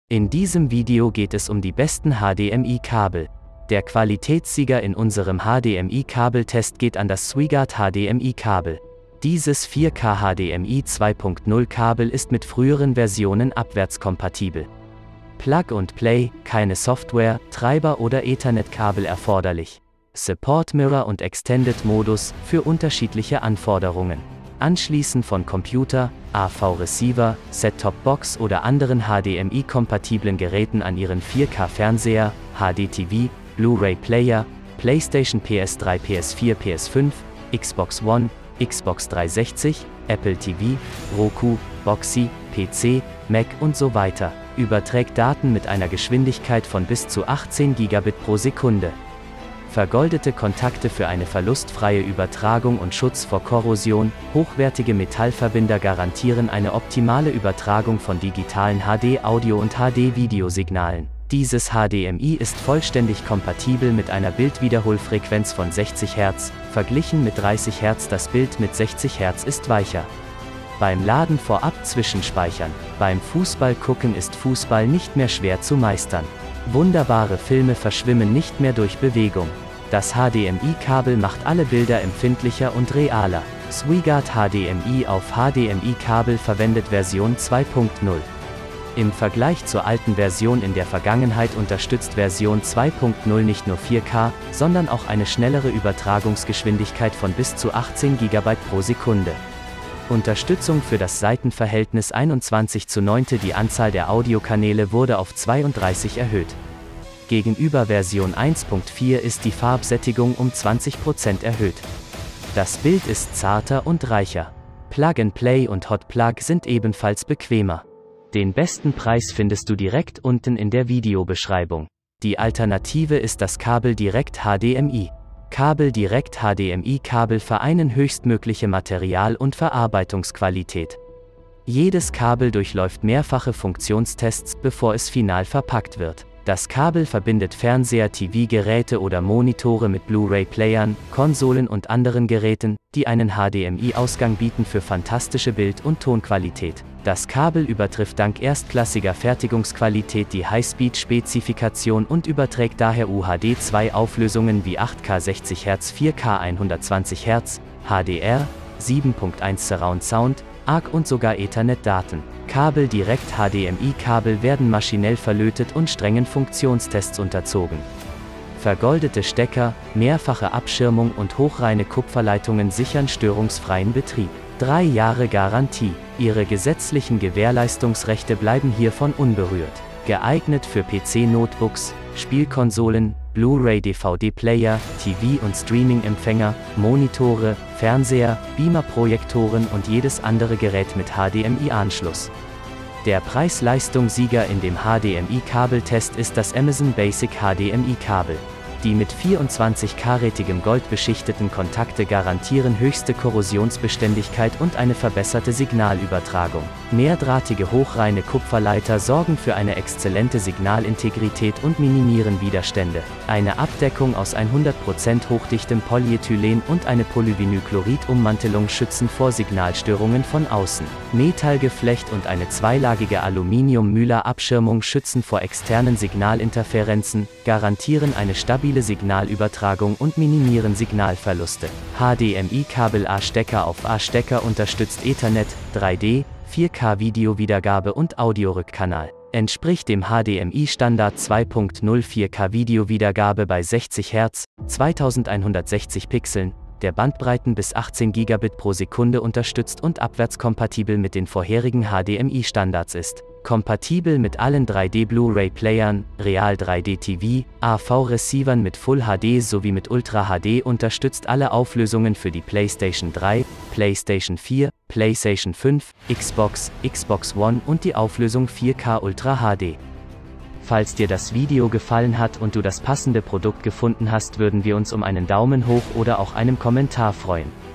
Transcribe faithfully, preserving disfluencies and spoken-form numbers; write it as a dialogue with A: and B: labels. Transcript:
A: In diesem Video geht es um die besten H D M I-Kabel. Der Qualitätssieger in unserem H D M I-Kabeltest geht an das SweeGuard H D M I-Kabel. Dieses vier K H D M I zwei Punkt null Kabel ist mit früheren Versionen abwärtskompatibel. Plug and Play, keine Software, Treiber oder Ethernet-Kabel erforderlich. Support Mirror und Extended Modus für unterschiedliche Anforderungen. Anschließen von Computer, A V-Receiver, Set-Top-Box oder anderen H D M I-kompatiblen Geräten an Ihren vier K-Fernseher, H D T V, Blu-ray-Player, PlayStation P S drei, P S vier, P S fünf, Xbox One, Xbox dreihundertsechzig, Apple T V, Roku, Boxy, P C, Mac und so weiter. Überträgt Daten mit einer Geschwindigkeit von bis zu achtzehn Gigabit pro Sekunde. Vergoldete Kontakte für eine verlustfreie Übertragung und Schutz vor Korrosion. Hochwertige Metallverbinder garantieren eine optimale Übertragung von digitalen H D-Audio- und H D-Videosignalen. Dieses H D M I ist vollständig kompatibel mit einer Bildwiederholfrequenz von sechzig Hertz, verglichen mit dreißig Hertz. Das Bild mit sechzig Hertz ist weicher. Beim Laden vorab zwischenspeichern. Beim Fußballgucken ist Fußball nicht mehr schwer zu meistern. Wunderbare Filme verschwimmen nicht mehr durch Bewegung. Das H D M I-Kabel macht alle Bilder empfindlicher und realer. SweeGuard H D M I auf H D M I-Kabel verwendet Version zwei Punkt null. Im Vergleich zur alten Version in der Vergangenheit unterstützt Version zwei Punkt null nicht nur vier K, sondern auch eine schnellere Übertragungsgeschwindigkeit von bis zu achtzehn Gigabit pro Sekunde. Unterstützung für das Seitenverhältnis einundzwanzig zu neun. Die Anzahl der Audiokanäle wurde auf zweiunddreißig erhöht. Gegenüber Version eins Punkt vier ist die Farbsättigung um zwanzig Prozent erhöht. Das Bild ist zarter und reicher. Plug and Play und Hot Plug sind ebenfalls bequemer. Den besten Preis findest du direkt unten in der Videobeschreibung. Die Alternative ist das Kabel Direct H D M I. Kabel Direct H D M I-Kabel vereinen höchstmögliche Material- und Verarbeitungsqualität. Jedes Kabel durchläuft mehrfache Funktionstests, bevor es final verpackt wird. Das Kabel verbindet Fernseher, T V-Geräte oder Monitore mit Blu-ray-Playern, Konsolen und anderen Geräten, die einen H D M I-Ausgang bieten für fantastische Bild- und Tonqualität. Das Kabel übertrifft dank erstklassiger Fertigungsqualität die High-Speed-Spezifikation und überträgt daher U H D zwei Auflösungen wie acht K sechzig Hertz, vier K hundertzwanzig Hertz, H D R, sieben Punkt eins Surround Sound, A R C und sogar Ethernet-Daten. Kabel Direct H D M I-Kabel werden maschinell verlötet und strengen Funktionstests unterzogen. Vergoldete Stecker, mehrfache Abschirmung und hochreine Kupferleitungen sichern störungsfreien Betrieb. Drei Jahre Garantie. Ihre gesetzlichen Gewährleistungsrechte bleiben hiervon unberührt. Geeignet für P C-Notebooks, Spielkonsolen, Blu-ray-D V D-Player, T V- und Streaming-Empfänger, Monitore, Fernseher, Beamer-Projektoren und jedes andere Gerät mit H D M I-Anschluss. Der Preis-Leistung-Sieger in dem H D M I-Kabeltest ist das Amazon Basic H D M I-Kabel. Die mit vierundzwanzig karätigem Gold beschichteten Kontakte garantieren höchste Korrosionsbeständigkeit und eine verbesserte Signalübertragung. Mehrdrahtige hochreine Kupferleiter sorgen für eine exzellente Signalintegrität und minimieren Widerstände. Eine Abdeckung aus hundert Prozent hochdichtem Polyethylen und eine Polyvinylchlorid-Ummantelung schützen vor Signalstörungen von außen. Metallgeflecht und eine zweilagige Aluminium-Müller-Abschirmung schützen vor externen Signalinterferenzen, garantieren eine stabile Signalübertragung und minimieren Signalverluste. H D M I-Kabel A-Stecker auf A-Stecker unterstützt Ethernet, drei D, vier K Videowiedergabe und Audiorückkanal. Entspricht dem H D M I-Standard zwei Punkt null vier K Videowiedergabe bei sechzig Hertz, zweitausendeinhundertsechzig Pixeln, der Bandbreiten bis achtzehn Gigabit pro Sekunde unterstützt und abwärtskompatibel mit den vorherigen H D M I-Standards ist. Kompatibel mit allen drei D Blu-ray-Playern, Real drei D T V, A V-Receivern mit Full H D sowie mit Ultra H D, unterstützt alle Auflösungen für die PlayStation drei, PlayStation vier, PlayStation fünf, Xbox, Xbox One und die Auflösung vier K Ultra H D. Falls dir das Video gefallen hat und du das passende Produkt gefunden hast, würden wir uns um einen Daumen hoch oder auch einem Kommentar freuen.